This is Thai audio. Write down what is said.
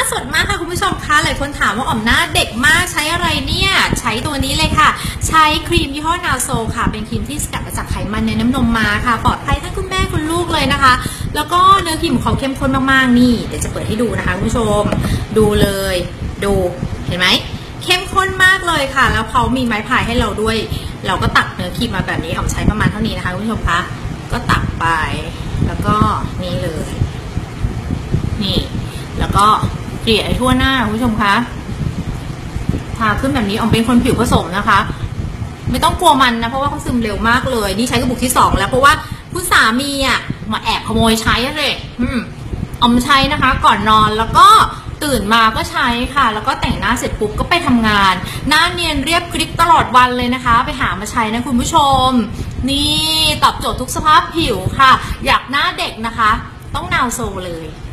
สดมากค่ะคุณผู้ชมคะหลายคนถามว่าอ๋อมหน้าเด็กมากใช้อะไรเนี่ยใช้ตัวนี้เลยค่ะใช้ครีมยี่ห้อนาโซค่ะเป็นครีมที่สกัดมาจากไขมันในน้ำนมม้าค่ะปลอดภัยทั้งคุณแม่คุณลูกเลยนะคะแล้วก็เนื้อครีมของเขาเข้มข้นมากๆนี่เดี๋ยวจะเปิดให้ดูนะคะคุณผู้ชมดูเลยดูเห็นไหมเข้มข้นมากเลยค่ะแล้วเขามีไม้พายให้เราด้วยเราก็ตักเนื้อครีมมาแบบนี้อ๋อมใช้ประมาณเท่านี้นะคะคุณผู้ชมคะก็ตักไปแล้วก็นี่เลยนี่แล้วก็เกลี่ยทั่วหน้าคุณผู้ชมคะทาขึ้นแบบนี้อ๋อมเป็นคนผิวผสมนะคะไม่ต้องกลัวมันนะเพราะว่าเขาซึมเร็วมากเลยนี่ใช้กระปุกที่2แล้วเพราะว่าคุณสามีอ่ะมาแอบขโมยใช้เลยอ๋อมใช้นะคะก่อนนอนแล้วก็ตื่นมาก็ใช้ค่ะแล้วก็แต่งหน้าเสร็จปุ๊บก็ไปทำงานหน้าเนียนเรียบกริบตลอดวันเลยนะคะไปหามาใช้นะคุณผู้ชมนี่ตอบโจทย์ทุกสภาพผิวค่ะอยากหน้าเด็กนะคะต้องนาวโซเลย